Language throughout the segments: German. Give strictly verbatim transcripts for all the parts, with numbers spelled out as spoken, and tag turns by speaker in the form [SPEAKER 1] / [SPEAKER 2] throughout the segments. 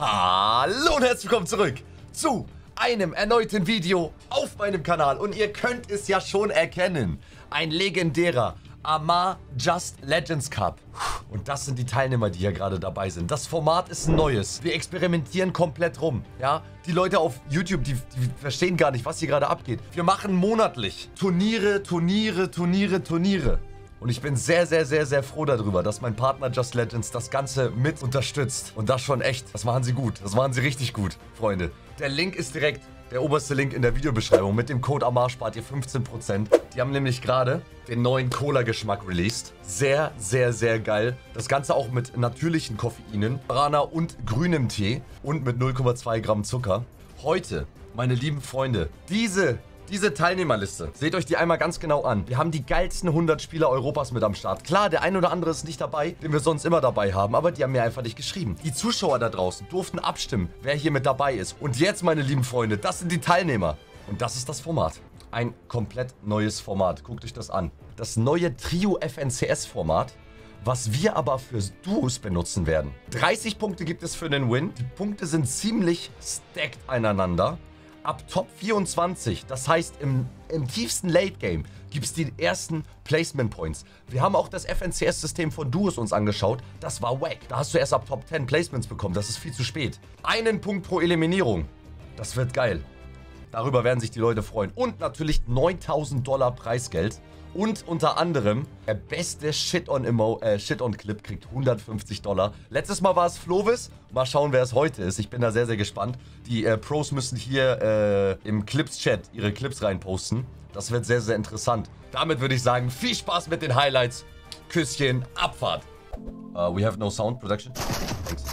[SPEAKER 1] Hallo und herzlich willkommen zurück zu einem erneuten Video auf meinem Kanal. Und ihr könnt es ja schon erkennen. Ein legendärer Amar Just Legends Cup. Und das sind die Teilnehmer, die hier gerade dabei sind. Das Format ist ein neues. Wir experimentieren komplett rum. Ja, die Leute auf YouTube, die, die verstehen gar nicht, was hier gerade abgeht. Wir machen monatlich Turniere, Turniere, Turniere, Turniere. Und ich bin sehr, sehr, sehr, sehr froh darüber, dass mein Partner Just Legends das Ganze mit unterstützt. Und das schon echt. Das machen sie gut. Das machen sie richtig gut, Freunde. Der Link ist direkt der oberste Link in der Videobeschreibung. Mit dem Code Amar spart ihr fünfzehn Prozent. Die haben nämlich gerade den neuen Cola-Geschmack released. Sehr, sehr, sehr geil. Das Ganze auch mit natürlichen Koffeinen, Guarana und grünem Tee und mit null Komma zwei Gramm Zucker. Heute, meine lieben Freunde, diese... Diese Teilnehmerliste, seht euch die einmal ganz genau an. Wir haben die geilsten hundert Spieler Europas mit am Start. Klar, der ein oder andere ist nicht dabei, den wir sonst immer dabei haben, aber die haben mir einfach nicht geschrieben. Die Zuschauer da draußen durften abstimmen, wer hier mit dabei ist. Und jetzt, meine lieben Freunde, das sind die Teilnehmer. Und das ist das Format. Ein komplett neues Format. Guckt euch das an. Das neue Trio F N C S-Format, was wir aber für Duos benutzen werden. dreißig Punkte gibt es für den Win. Die Punkte sind ziemlich stacked aneinander. Ab Top vierundzwanzig, das heißt im, im tiefsten Late Game, gibt es die ersten Placement Points. Wir haben auch das F N C S-System von Duos uns angeschaut. Das war wack. Da hast du erst ab Top zehn Placements bekommen. Das ist viel zu spät. Einen Punkt pro Eliminierung. Das wird geil. Darüber werden sich die Leute freuen. Und natürlich neuntausend Dollar Preisgeld. Und unter anderem der beste Shit-on-Emo, äh, Shit-on-Clip kriegt hundertfünfzig Dollar. Letztes Mal war es Flovis. Mal schauen, wer es heute ist. Ich bin da sehr, sehr gespannt. Die äh, Pros müssen hier äh, im Clips-Chat ihre Clips reinposten. Das wird sehr, sehr interessant. Damit würde ich sagen, viel Spaß mit den Highlights. Küsschen, Abfahrt. Uh, we have no sound production. Thanks.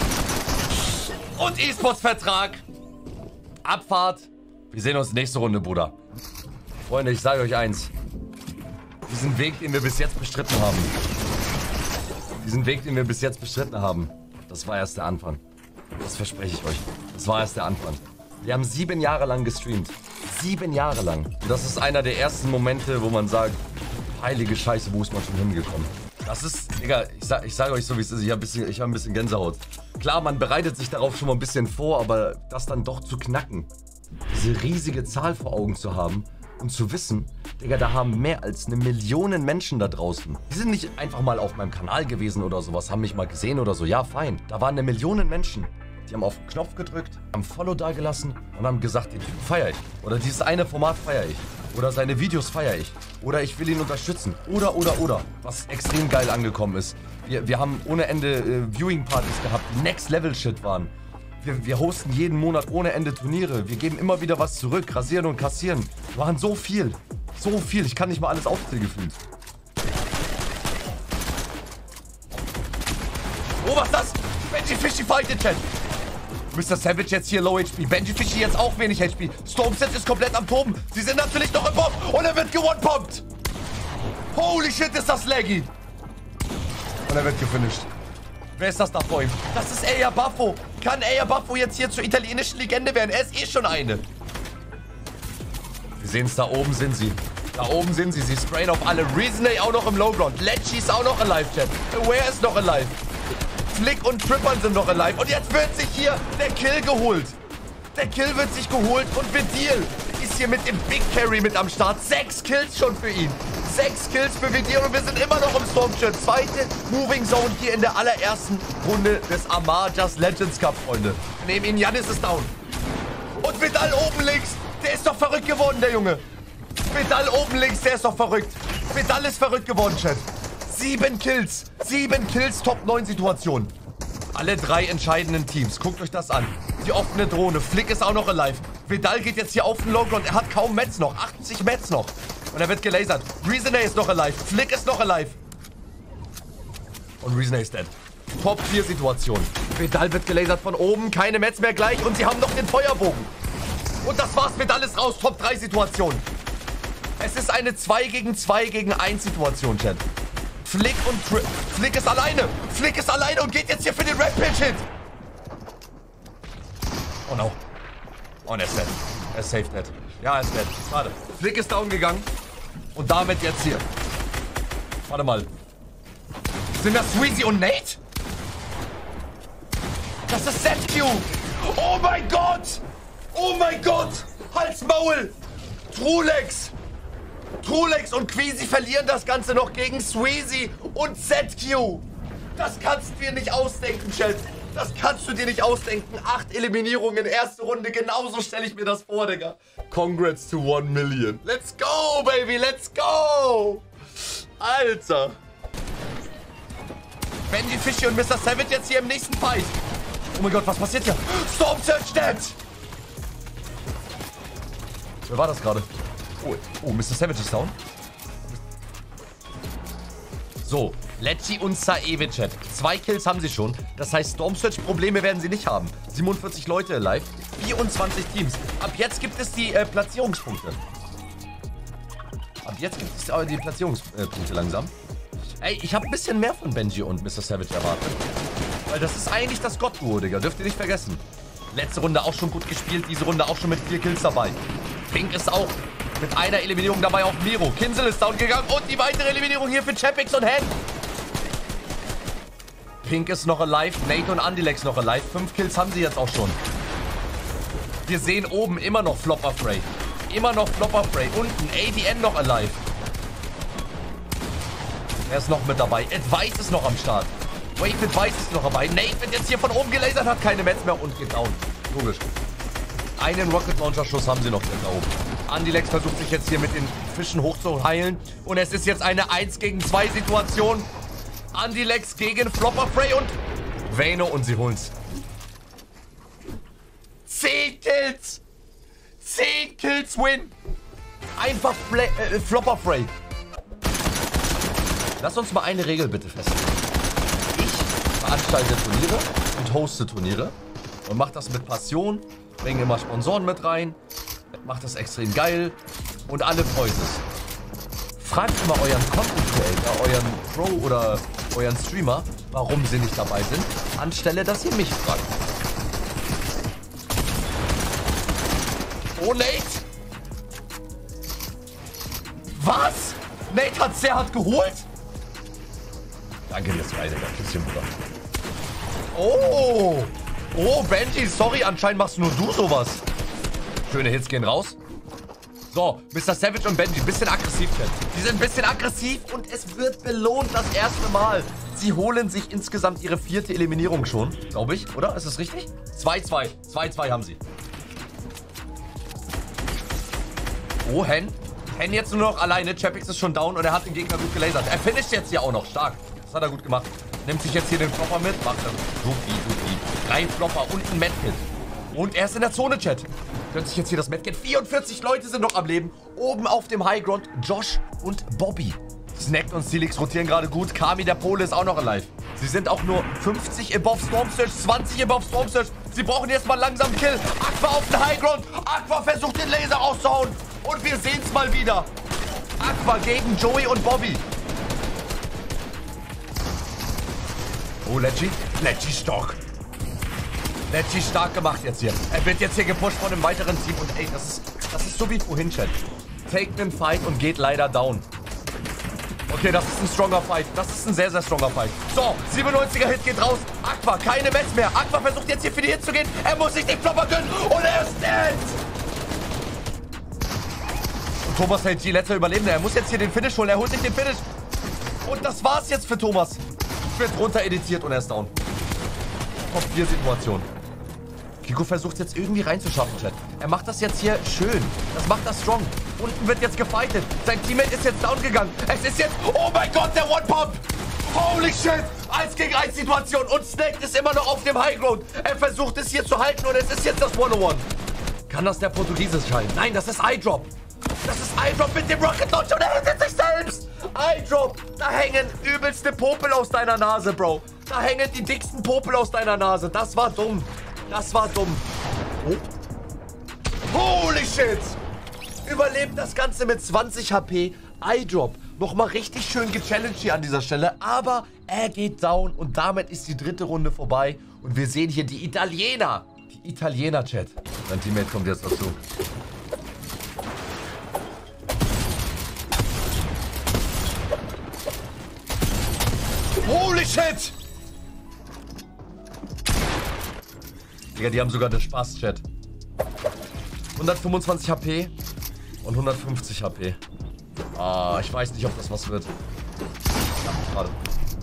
[SPEAKER 1] Und E-Sports-Vertrag. Abfahrt. Wir sehen uns nächste Runde, Bruder. Freunde, ich sage euch eins. Diesen Weg, den wir bis jetzt bestritten haben. Diesen Weg, den wir bis jetzt bestritten haben. Das war erst der Anfang. Das verspreche ich euch. Das war erst der Anfang. Wir haben sieben Jahre lang gestreamt. Sieben Jahre lang. Und das ist einer der ersten Momente, wo man sagt, heilige Scheiße, wo ist man schon hingekommen? Das ist, Digga, ich, sag, ich sage euch so, wie es ist. Ich habe hab ein bisschen Gänsehaut. Klar, man bereitet sich darauf schon mal ein bisschen vor, aber das dann doch zu knacken. Diese riesige Zahl vor Augen zu haben. Und zu wissen, Digga, da haben mehr als eine Million Menschen da draußen. Die sind nicht einfach mal auf meinem Kanal gewesen oder sowas, haben mich mal gesehen oder so. Ja, fein. Da waren eine Million Menschen. Die haben auf den Knopf gedrückt, haben Follow da gelassen und haben gesagt, den Typen feiere ich. Oder dieses eine Format feiere ich. Oder seine Videos feiere ich. Oder ich will ihn unterstützen. Oder, oder, oder. Was extrem geil angekommen ist. Wir, wir haben ohne Ende äh, Viewing-Partys gehabt, die Next-Level-Shit waren. Wir, wir hosten jeden Monat ohne Ende Turniere. Wir geben immer wieder was zurück. Rasieren und kassieren. Wir machen so viel. So viel. Ich kann nicht mal alles aufzählen gefühlt. Oh, was ist das? Benji Fishy fightet, Chat. Mister Savage jetzt hier low H P. Benji Fishy jetzt auch wenig H P. Stormset ist komplett am Toben. Sie sind natürlich noch im Bomb. Und er wird gewone-pompt. Holy shit, ist das laggy. Und er wird gefinisht. Wer ist das da vor ihm? Das ist Eya Buffo. Kann Eya Buffo jetzt hier zur italienischen Legende werden? Er ist eh schon eine. Wir sehen es, da oben sind sie. Da oben sind sie. Sie sprayen auf alle. Reasonay auch noch im Lowground. Lechy ist auch noch alive, Chat. Aware ist noch alive. Flick und Trippern sind noch alive. Und jetzt wird sich hier der Kill geholt. Der Kill wird sich geholt. Und Vidil ist hier mit dem Big Carry mit am Start. Sechs Kills schon für ihn. Sechs Kills für Vidil und wir sind immer noch im Stormchat. Zweite Moving Zone hier in der allerersten Runde des Amar Just Legends Cup, Freunde. Wir nehmen ihn. Janis ist down. Und Vidal oben links. Der ist doch verrückt geworden, der Junge. Vidal oben links, der ist doch verrückt. Vidal ist verrückt geworden, Chat. Sieben Kills. Sieben Kills, Top neun Situation. Alle drei entscheidenden Teams. Guckt euch das an. Die offene Drohne. Flick ist auch noch alive. Vidal geht jetzt hier auf den Lowground. Er hat kaum Mets noch. achtzig Mets noch. Und er wird gelasert. Reasonay ist noch alive. Flick ist noch alive. Und Reasonay ist dead. Top vier Situation. Vidal wird gelasert von oben. Keine Mets mehr gleich. Und sie haben noch den Feuerbogen. Und das war's. Vidal ist raus. Top drei Situation. Es ist eine zwei gegen zwei gegen eins Situation, Chat. Flick und Tri Flick ist alleine. Flick ist alleine und geht jetzt hier für den Rampage-Hit. Oh no. Oh, und er ist dead. Er ist safe dead. Ja, er ist dead. Warte. Flick ist down gegangen. Und damit jetzt hier. Warte mal. Sind das Sweezy und Nate? Das ist Z Q. Oh mein Gott. Oh mein Gott. Halt's Maul. Trulex. Trulex und Queasy verlieren das Ganze noch gegen Sweezy und Z Q. Das kannst du dir nicht ausdenken, Chat. Das kannst du dir nicht ausdenken. Acht Eliminierungen, erste Runde. Genauso stelle ich mir das vor, Digga. Congrats to one million. Let's go, baby. Let's go. Alter. Benji Fishy und Mister Savage jetzt hier im nächsten Fight. Oh mein Gott, was passiert hier? Storm Surge dead. Wer war das gerade? Oh, oh, Mister Savage ist down. So, Lecci und Saevi, Chat. Zwei Kills haben sie schon. Das heißt, Storm Surge Probleme werden sie nicht haben. siebenundvierzig Leute live, vierundzwanzig Teams. Ab jetzt gibt es die äh, Platzierungspunkte. Ab jetzt gibt es äh, die Platzierungspunkte langsam. Ey, ich habe ein bisschen mehr von Benji und Mister Savage erwartet. Weil das ist eigentlich das Gott-Duo, Digga. Dürft ihr nicht vergessen. Letzte Runde auch schon gut gespielt. Diese Runde auch schon mit vier Kills dabei. Pink ist auch mit einer Eliminierung dabei auf Miro. Kinsel ist down gegangen. Und die weitere Eliminierung hier für Chapix und Hen. Pink ist noch alive. Nate und Andilex noch alive. Fünf Kills haben sie jetzt auch schon. Wir sehen oben immer noch Flopper Frey. Immer noch Flopper Frey. Unten A D N noch alive. Er ist noch mit dabei. Advice ist noch am Start. Wave Advice ist noch dabei. Nate wird jetzt hier von oben gelasert, hat keine Mets mehr und geht down. Logisch. Einen Rocket Launcher Schuss haben sie noch da oben. Andilex versucht sich jetzt hier mit den Fischen hochzuheilen. Und es ist jetzt eine eins gegen zwei Situation. Andilex gegen Flopper Frey und Vayno und sie holen's. Zehn Kills. Zehn Kills win. Einfach Fla äh, Flopper Frey. Lass uns mal eine Regel bitte festlegen. Ich veranstalte Turniere und hoste Turniere und mache das mit Passion, bringe immer Sponsoren mit rein, mache das extrem geil und alle freuen sich. Fragt immer euren Content Creator, euren Pro oder euren Streamer, warum sie nicht dabei sind, anstelle, dass ihr mich fragt. Oh, Nate! Was? Nate hat sehr hart geholt? Danke dir, Sky, Digga. Küsschen, Bruder. Oh! Oh, Benji, sorry, anscheinend machst nur du sowas. Schöne Hits gehen raus. So, Mister Savage und Benji, bisschen aggressiv, Chat. Sie sind ein bisschen aggressiv und es wird belohnt das erste Mal. Sie holen sich insgesamt ihre vierte Eliminierung schon, glaube ich, oder? Ist das richtig? zwei zwei. zwei zwei haben sie. Oh, Hen. Hen jetzt nur noch alleine. Chapix ist schon down und er hat den Gegner gut gelasert. Er finisht jetzt hier auch noch stark. Das hat er gut gemacht. Nimmt sich jetzt hier den Flopper mit. Macht er. So viel, so viel. Drei Flopper und ein Medkit. Und er ist in der Zone, Chat. Gönnt sich jetzt hier das Medkit. vierundvierzig Leute sind noch am Leben. Oben auf dem Highground Josh und Bobby. Snacked und Steelix rotieren gerade gut. Kami, der Pole, ist auch noch alive. Sie sind auch nur fünfzig above Storm Surge, zwanzig above Storm Surge. Sie brauchen jetzt mal langsam Kill. Aqua auf den Highground. Aqua versucht den Laser rauszuhauen. Und wir sehen es mal wieder. Aqua gegen Joey und Bobby. Oh, Lecci. Lecci stark. Lecci stark gemacht jetzt hier. Er wird jetzt hier gepusht von einem weiteren Team. Und ey, das ist, das ist so wie vorhin, Chat. Take einen Fight und geht leider down. Okay, das ist ein stronger Fight. Das ist ein sehr, sehr stronger Fight. So, siebenundneunziger Hit geht raus. Aqua, keine Mets mehr. Aqua versucht jetzt hier für die Hits zu gehen. Er muss sich den Flopper gönnen. Und er ist dead. Thomas hält die letzte Überlebende. Er muss jetzt hier den Finish holen. Er holt sich den Finish. Und das war's jetzt für Thomas. Wird runter editiert und er ist down. Top vier Situation. Kiko versucht jetzt irgendwie reinzuschaffen, Chat. Er macht das jetzt hier schön. Das macht das strong. Unten wird jetzt gefightet. Sein Teammate ist jetzt down gegangen. Es ist jetzt... Oh mein Gott, der One-Pump. Holy shit. eins gegen eins Situation. Und Snake ist immer noch auf dem Highground. Er versucht es hier zu halten und es ist jetzt das one oh one. Kann das der Portugiese sein? Nein, das ist iDrop. Das ist iDrop mit dem Rocket Launcher und er hittet sich selbst. iDrop, da hängen übelste Popel aus deiner Nase, Bro. Da hängen die dicksten Popel aus deiner Nase. Das war dumm. Das war dumm. Oh. Holy shit. Überlebt das Ganze mit zwanzig H P. iDrop. Nochmal richtig schön gechallenged hier an dieser Stelle. Aber er geht down und damit ist die dritte Runde vorbei. Und wir sehen hier die Italiener. Die Italiener, Chat. Mein Teammate kommt jetzt dazu. Holy shit! Digga, die haben sogar den Spaß, Chat. hundertfünfundzwanzig H P und hundertfünfzig H P. Ah, ich weiß nicht, ob das was wird. Ich hab mich gerade.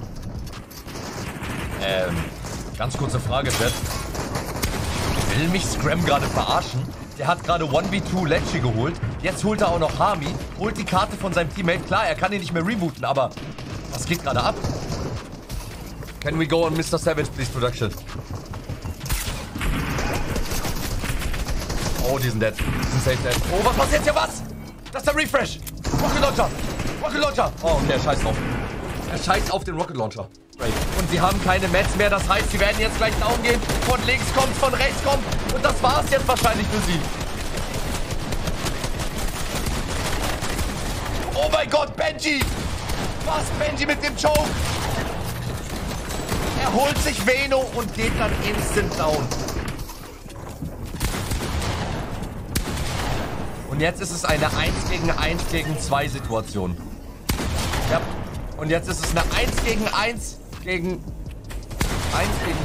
[SPEAKER 1] Ähm, ganz kurze Frage, Chat. Will mich Scram gerade verarschen? Der hat gerade eins gegen zwei Lecce geholt. Jetzt holt er auch noch Hami. Holt die Karte von seinem Teammate. Klar, er kann ihn nicht mehr rebooten, aber was geht gerade ab? Can we go on Mister Savage, please, Production? Oh, die sind dead. Die sind safe dead. Oh, was passiert hier? Was? Das ist der Refresh. Rocket Launcher. Rocket Launcher. Oh, okay, er scheißt drauf. Er scheißt auf den Rocket Launcher. Und sie haben keine Mets mehr. Das heißt, sie werden jetzt gleich down gehen. Von links kommt, von rechts kommt. Und das war's jetzt wahrscheinlich für sie. Oh mein Gott, Benji. Was? Benji mit dem Choke. Er holt sich Veno und geht dann instant down. Und jetzt ist es eine eins gegen eins gegen zwei Situation. Ja. Und jetzt ist es eine eins gegen eins gegen eins gegen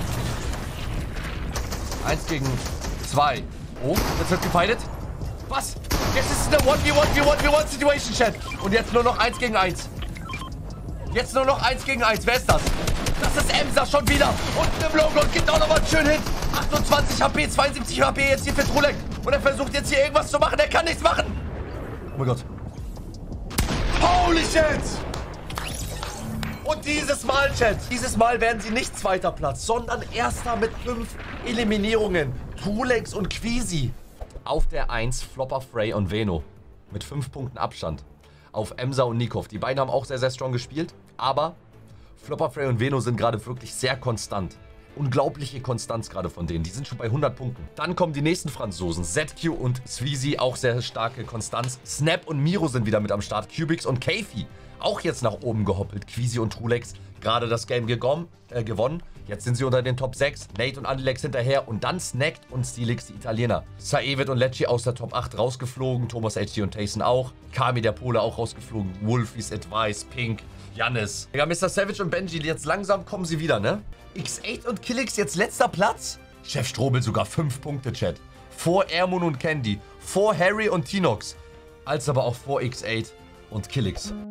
[SPEAKER 1] eins gegen zwei. Oh, jetzt wird gefightet. Was? Jetzt ist es eine eins gegen eins gegen eins gegen eins Situation, Chat. Und jetzt nur noch eins gegen eins. Jetzt nur noch eins gegen eins. Wer ist das? Das ist Emsa schon wieder. Und im Logo und gibt auch noch mal einen schönen Hit. achtundzwanzig H P, zweiundsiebzig H P jetzt hier für Trulek. Und er versucht jetzt hier irgendwas zu machen. Er kann nichts machen. Oh mein Gott. Holy shit. Und dieses Mal, Chat, dieses Mal werden sie nicht zweiter Platz, sondern erster mit fünf Eliminierungen. Tulex und Queasy. Auf der eins Flopper, Frey und Veno. Mit fünf Punkten Abstand. Auf Emsa und Nikov. Die beiden haben auch sehr, sehr strong gespielt. Aber Flopper, Frey und Veno sind gerade wirklich sehr konstant. Unglaubliche Konstanz gerade von denen. Die sind schon bei hundert Punkten. Dann kommen die nächsten Franzosen. Z Q und Sweezy, auch sehr starke Konstanz. Snap und Miro sind wieder mit am Start. Cubix und Keifi auch jetzt nach oben gehoppelt. Queasy und Trulex gerade das Game gegom, äh, gewonnen. Jetzt sind sie unter den Top sechs. Nate und Andilex hinterher. Und dann Snacked und Steelix, die Italiener. Saevet und Lecce aus der Top acht rausgeflogen. Thomas H D und Tayson auch. Kami, der Pole, auch rausgeflogen. Wolfies, Advice, Pink, Jannis. Ja, Mister Savage und Benji, jetzt langsam kommen sie wieder, ne? X acht und Killix jetzt letzter Platz. Chef Strobel sogar fünf Punkte, Chat. Vor Ermun und Candy. Vor Harry und Tinox. Als aber auch vor X acht und Killix.